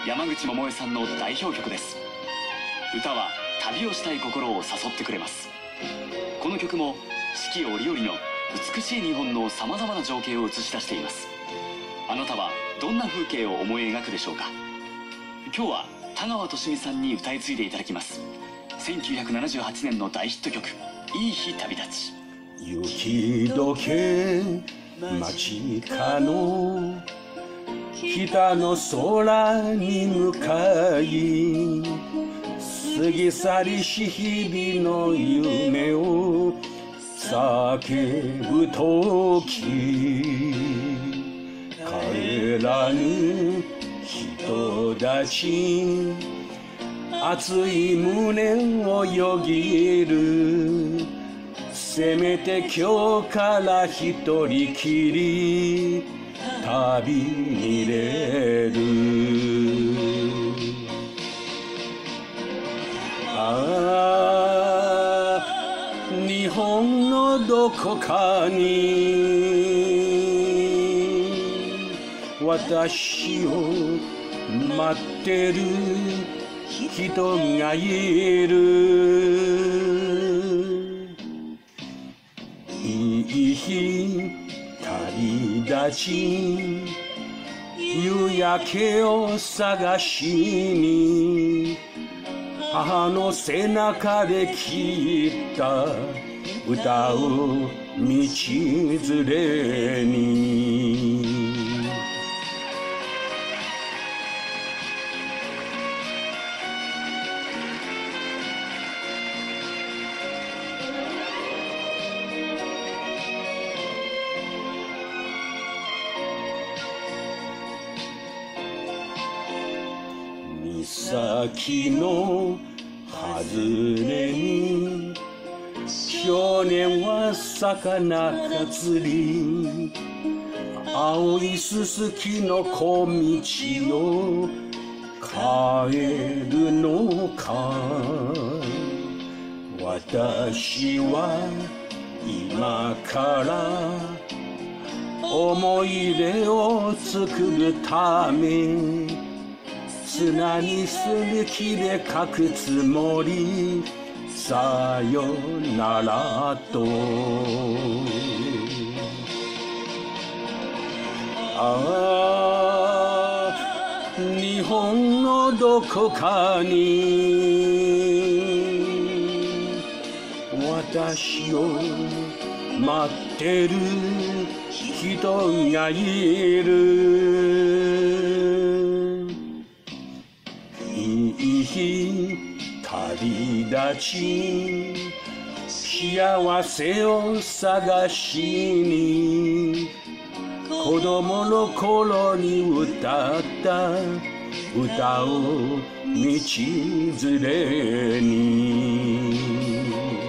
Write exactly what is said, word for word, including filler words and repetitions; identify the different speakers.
Speaker 1: 山口百恵さんの代表曲です。歌は旅をしたい心を誘ってくれます。この曲も四季折々の美しい日本のさまざまな情景を映し出しています。あなたはどんな風景を思い描くでしょうか。今日は田川寿美さんに歌い継いでいただきます。せんきゅうひゃくななじゅうはちねんの大ヒット曲「いい日旅立ち」。
Speaker 2: 雪解け間近の北の空に向かい、過ぎ去りし日々の夢を叫ぶとき、帰らぬ人たち熱い胸をよぎる。せめて今日から一人きり旅に出る。ああ、日本のどこかに私を待ってる人がいる。いい日旅立ち、夕焼けを探しに、母の背中で聞いた歌を道連れに。岬の外れに少年は魚釣り、青いすすきの小道を帰るのか。私は今から思い出を作るため、砂にする木で書くつもり、さよならと。ああ、日本のどこかに私を待ってる人がいる。いい日旅立ち、幸せを探しに、子供の頃に歌った歌を道連れに。